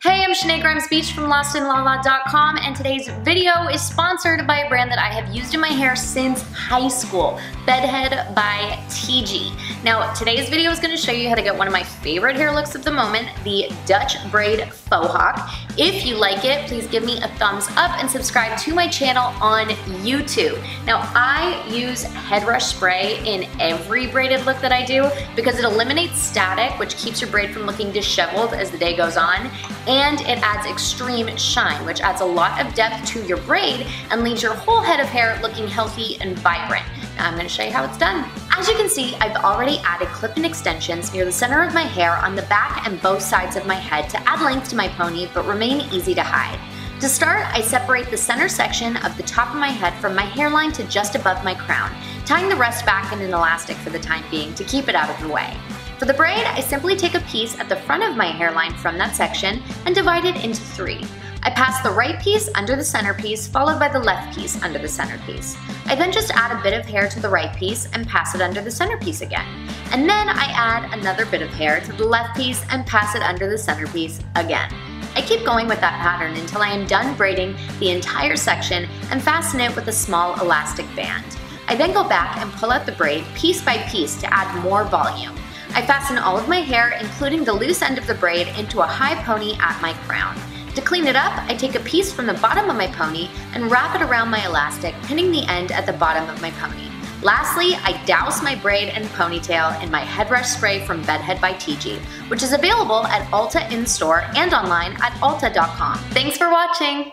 Hey, I'm Shenae Beech from LostInLaLa.com, and today's video is sponsored by a brand that I have used in my hair since high school, Bedhead by TG. Now, today's video is going to show you how to get one of my favorite hair looks of the moment, the Dutch Braid Faux Hawk. If you like it, please give me a thumbs up and subscribe to my channel on YouTube. Now, I use head rush spray in every braided look that I do because it eliminates static, which keeps your braid from looking disheveled as the day goes on, and it adds extreme shine, which adds a lot of depth to your braid and leaves your whole head of hair looking healthy and vibrant. Now I'm going to show you how it's done. As you can see, I've already added clip-in extensions near the center of my hair on the back and both sides of my head to add length to my pony but remain easy to hide. To start, I separate the center section of the top of my head from my hairline to just above my crown, tying the rest back in an elastic for the time being to keep it out of the way. For the braid, I simply take a piece at the front of my hairline from that section and divide it into three. I pass the right piece under the centerpiece, followed by the left piece under the centerpiece. I then just add a bit of hair to the right piece and pass it under the centerpiece again. And then I add another bit of hair to the left piece and pass it under the centerpiece again. I keep going with that pattern until I am done braiding the entire section and fasten it with a small elastic band. I then go back and pull out the braid piece by piece to add more volume. I fasten all of my hair, including the loose end of the braid, into a high pony at my crown. To clean it up, I take a piece from the bottom of my pony and wrap it around my elastic, pinning the end at the bottom of my pony. Lastly, I douse my braid and ponytail in my head rush spray from Bedhead by TG, which is available at Ulta in-store and online at ulta.com. Thanks for watching!